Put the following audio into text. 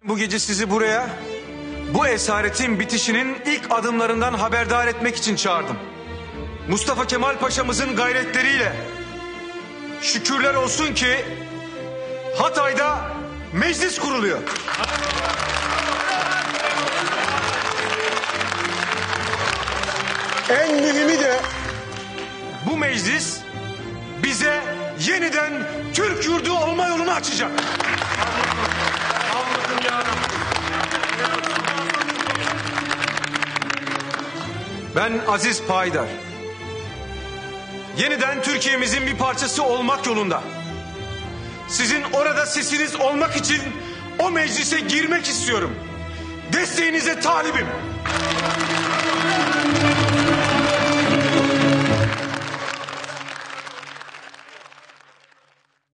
Bu gece sizi buraya bu esaretin bitişinin ilk adımlarından haberdar etmek için çağırdım. Mustafa Kemal Paşa'mızın gayretleriyle şükürler olsun ki Hatay'da meclis kuruluyor. En mühimi de bu meclis bize yeniden Türk yurdu olma yolunu açacak. Ben Aziz Paydar. Yeniden Türkiye'mizin bir parçası olmak yolunda. Sizin orada sesiniz olmak için o meclise girmek istiyorum. Desteğinize talibim.